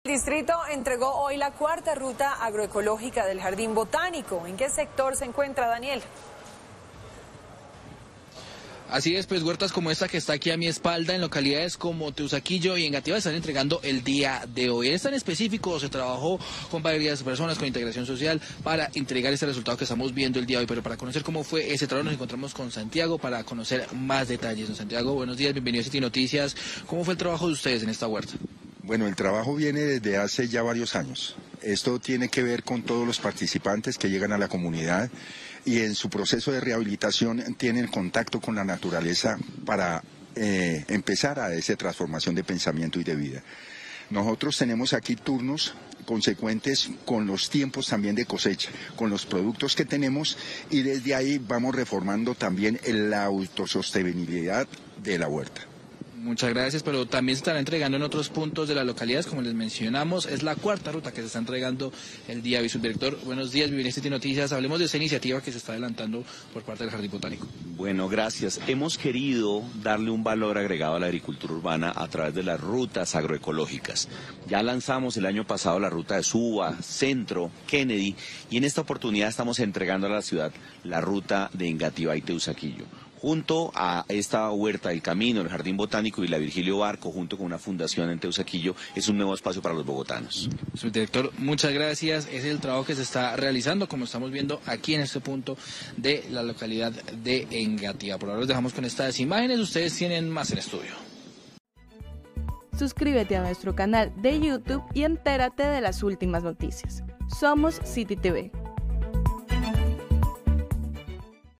El distrito entregó hoy la cuarta ruta agroecológica del Jardín Botánico. ¿En qué sector se encuentra, Daniel? Así es, pues huertas como esta que está aquí a mi espalda en localidades como Teusaquillo y Engativá están entregando el día de hoy. En este en específico se trabajó con varias personas, con integración social, para entregar este resultado que estamos viendo el día de hoy. Pero para conocer cómo fue ese trabajo nos encontramos con Santiago para conocer más detalles. Don Santiago, buenos días, bienvenido a City Noticias. ¿Cómo fue el trabajo de ustedes en esta huerta? Bueno, el trabajo viene desde hace ya varios años. Esto tiene que ver con todos los participantes que llegan a la comunidad y en su proceso de rehabilitación tienen contacto con la naturaleza para empezar a esa transformación de pensamiento y de vida. Nosotros tenemos aquí turnos consecuentes con los tiempos también de cosecha, con los productos que tenemos y desde ahí vamos reformando también la autosostenibilidad de la huerta. Muchas gracias, pero también se estará entregando en otros puntos de las localidades, como les mencionamos, es la cuarta ruta que se está entregando el día de hoy. Subdirector, buenos días, bienvenido a City Noticias. Hablemos de esta iniciativa que se está adelantando por parte del Jardín Botánico. Bueno, gracias. Hemos querido darle un valor agregado a la agricultura urbana a través de las rutas agroecológicas. Ya lanzamos el año pasado la ruta de Suba, Centro, Kennedy, y en esta oportunidad estamos entregando a la ciudad la ruta de Engativá y Teusaquillo. Junto a esta huerta del camino, el Jardín Botánico y la Virgilio Barco, junto con una fundación en Teusaquillo, es un nuevo espacio para los bogotanos. Subdirector, muchas gracias. Es el trabajo que se está realizando, como estamos viendo aquí en este punto de la localidad de Engativá. Por ahora los dejamos con estas imágenes. Ustedes tienen más en estudio. Suscríbete a nuestro canal de YouTube y entérate de las últimas noticias. Somos City TV.